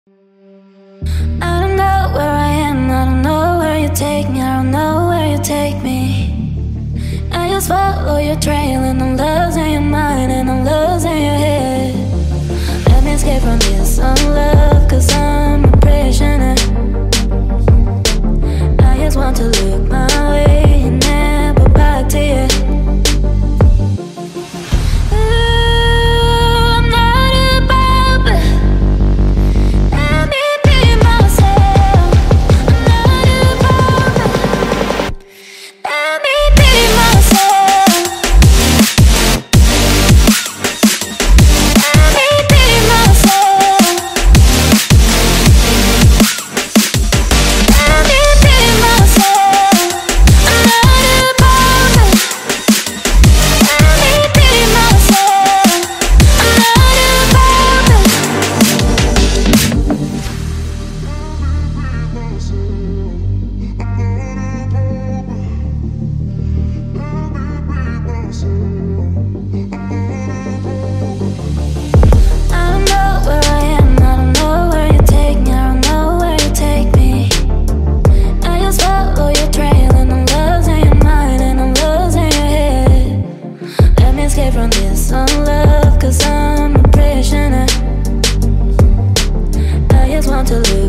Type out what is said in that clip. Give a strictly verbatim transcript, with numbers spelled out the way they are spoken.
I don't know where I am, I don't know where you take me, I don't know where you take me. I just follow your trail and I'm losing your mind and I'm losing your head. Let me escape from this unlove, cause I'm a prisoner. I just want to look my way and never back to you. From this unlove, cause I'm a prisoner. I just want to live